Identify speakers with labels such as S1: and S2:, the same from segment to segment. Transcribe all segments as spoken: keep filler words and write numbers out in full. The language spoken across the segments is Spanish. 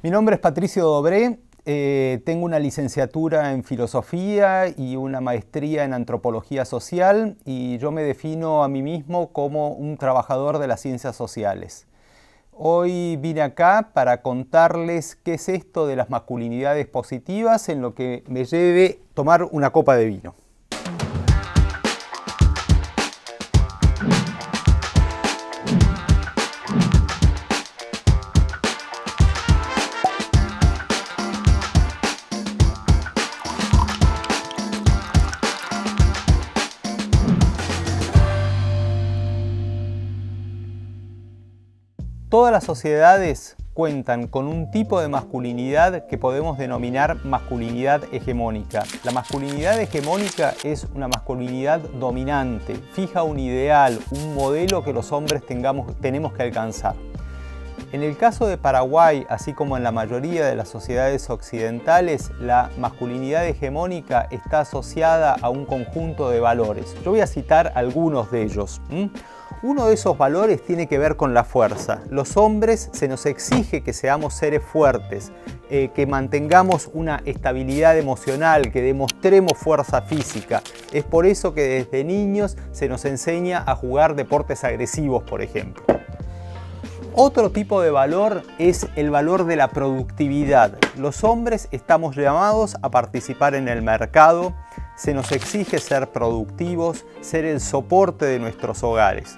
S1: Mi nombre es Patricio Dobré, eh, tengo una licenciatura en Filosofía y una maestría en Antropología Social y yo me defino a mí mismo como un trabajador de las ciencias sociales. Hoy vine acá para contarles qué es esto de las masculinidades positivas, en lo que me lleve tomar una copa de vino. Todas las sociedades cuentan con un tipo de masculinidad que podemos denominar masculinidad hegemónica. La masculinidad hegemónica es una masculinidad dominante, fija un ideal, un modelo que los hombres tengamos, tenemos que alcanzar. En el caso de Paraguay, así como en la mayoría de las sociedades occidentales, la masculinidad hegemónica está asociada a un conjunto de valores. Yo voy a citar algunos de ellos. ¿Mm? Uno de esos valores tiene que ver con la fuerza. Los hombres se nos exige que seamos seres fuertes, eh, que mantengamos una estabilidad emocional, que demostremos fuerza física. Es por eso que desde niños se nos enseña a jugar deportes agresivos, por ejemplo. Otro tipo de valor es el valor de la productividad. Los hombres estamos llamados a participar en el mercado, se nos exige ser productivos, ser el soporte de nuestros hogares.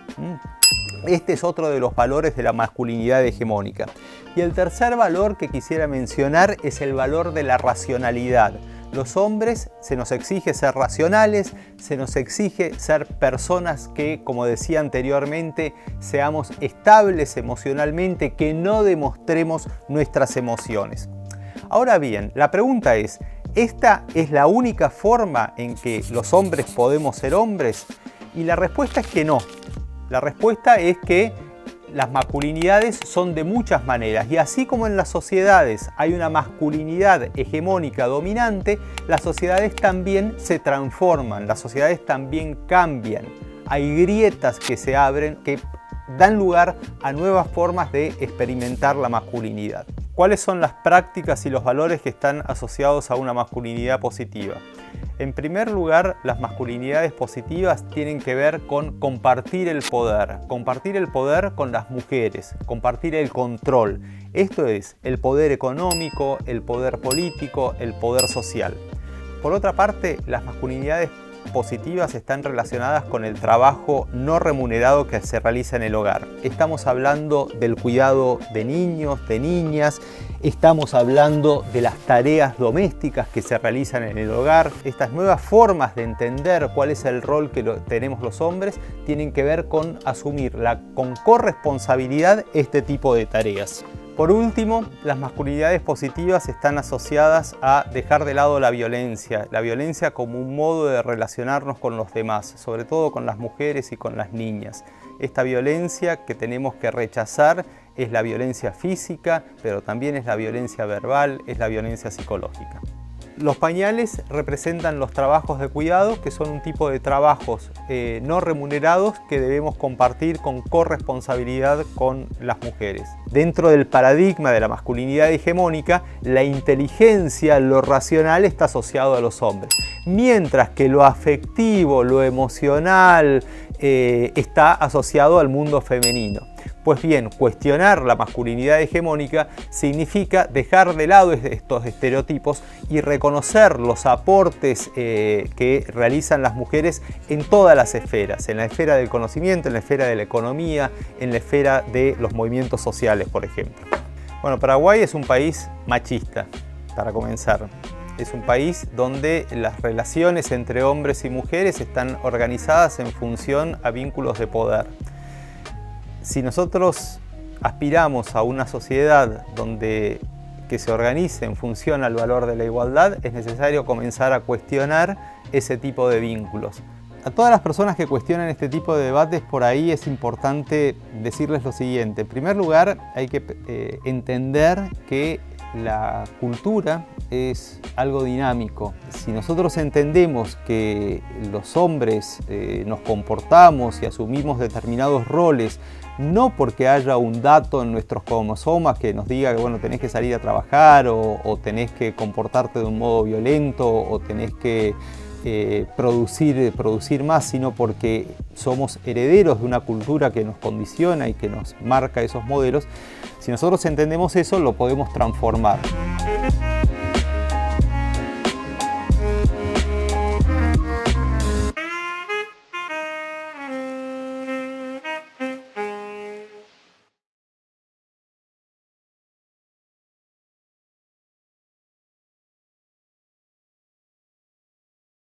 S1: Este es otro de los valores de la masculinidad hegemónica. Y el tercer valor que quisiera mencionar es el valor de la racionalidad. Los hombres se nos exige ser racionales, se nos exige ser personas que, como decía anteriormente, seamos estables emocionalmente, que no demostremos nuestras emociones. Ahora bien, la pregunta es, ¿esta es la única forma en que los hombres podemos ser hombres? Y la respuesta es que no. La respuesta es que las masculinidades son de muchas maneras, y así como en las sociedades hay una masculinidad hegemónica dominante, las sociedades también se transforman, las sociedades también cambian. Hay grietas que se abren que dan lugar a nuevas formas de experimentar la masculinidad. ¿Cuáles son las prácticas y los valores que están asociados a una masculinidad positiva? En primer lugar, las masculinidades positivas tienen que ver con compartir el poder, compartir el poder con las mujeres, compartir el control. Esto es el poder económico, el poder político, el poder social. Por otra parte, las masculinidades positivas están relacionadas con el trabajo no remunerado que se realiza en el hogar. Estamos hablando del cuidado de niños, de niñas, estamos hablando de las tareas domésticas que se realizan en el hogar. Estas nuevas formas de entender cuál es el rol que lo, tenemos los hombres tienen que ver con asumir la, con corresponsabilidad este tipo de tareas. Por último, las masculinidades positivas están asociadas a dejar de lado la violencia, la violencia como un modo de relacionarnos con los demás, sobre todo con las mujeres y con las niñas. Esta violencia que tenemos que rechazar es la violencia física, pero también es la violencia verbal, es la violencia psicológica. Los pañales representan los trabajos de cuidado, que son un tipo de trabajos eh, no remunerados que debemos compartir con corresponsabilidad con las mujeres. Dentro del paradigma de la masculinidad hegemónica, la inteligencia, lo racional está asociado a los hombres, mientras que lo afectivo, lo emocional eh, está asociado al mundo femenino. Pues bien, cuestionar la masculinidad hegemónica significa dejar de lado estos estereotipos y reconocer los aportes eh, que realizan las mujeres en todas las esferas, en la esfera del conocimiento, en la esfera de la economía, en la esfera de los movimientos sociales, por ejemplo. Bueno, Paraguay es un país machista, para comenzar. Es un país donde las relaciones entre hombres y mujeres están organizadas en función a vínculos de poder. Si nosotros aspiramos a una sociedad donde que se organice en función al valor de la igualdad, es necesario comenzar a cuestionar ese tipo de vínculos. A todas las personas que cuestionan este tipo de debates, por ahí es importante decirles lo siguiente. En primer lugar, hay que eh, entender que la cultura es algo dinámico. Si nosotros entendemos que los hombres eh, nos comportamos y asumimos determinados roles, no porque haya un dato en nuestros cromosomas que nos diga que bueno, tenés que salir a trabajar o, o tenés que comportarte de un modo violento o tenés que eh, producir, producir más, sino porque somos herederos de una cultura que nos condiciona y que nos marca esos modelos. Si nosotros entendemos eso, lo podemos transformar.